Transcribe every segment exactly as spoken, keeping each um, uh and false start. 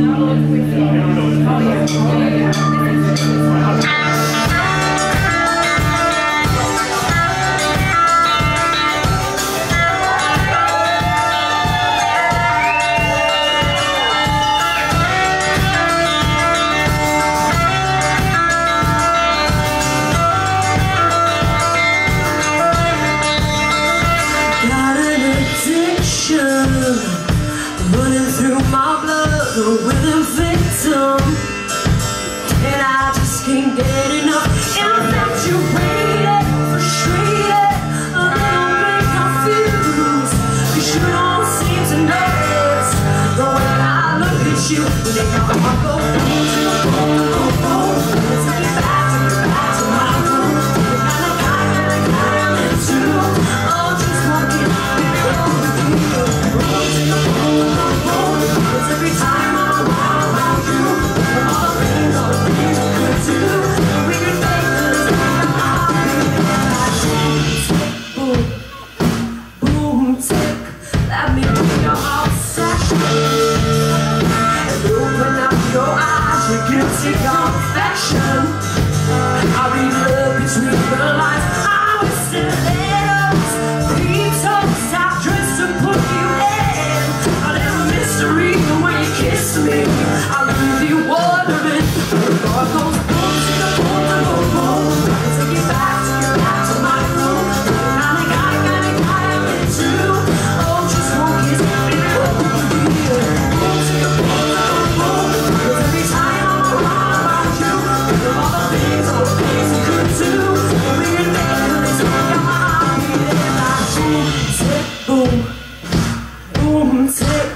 Running through my blood, a willing victim, and I just can't get enough. Infatuated, frustrated, a little bit confused, 'cause you don't seem to notice the way I look at you. Make my heart go boom, boom, boom, boom. Take it back, take it back to my room. The kind of guy that I got into. Oh, just want to get over you. Take a boom. Every time I'm around you, all the things, all the things we could do, we could make this happen. Boom, boom, tick. Let me be your obsession and open up your eyes, your guilty confession. I read love between the lines. I was still letters, peeptoes, I've dressed to put you in a little mystery. Kiss me, I leave you wondering. The heart goes boom, take a boom, to go boom. Take it back, take it back to my room. The kind of guy, kind of guy I'm into. Oh, just one kiss, baby, over here. Boom, take a boom, to go boom. 'Cause every time I'm around you, think of all the things, all the things you could do. We can make this work out my beating like boom, tick, boom, boom, tick.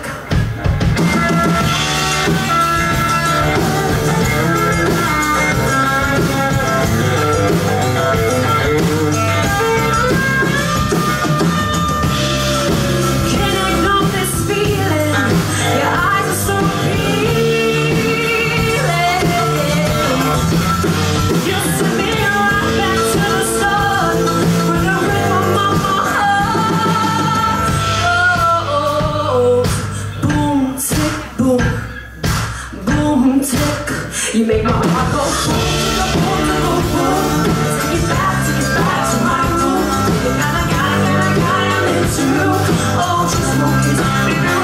You make my heart go boom, boom, boom, boom. Take it back, take it back to my room. The kind of guy, kind of guy I'm into. Oh, just one kiss, baby.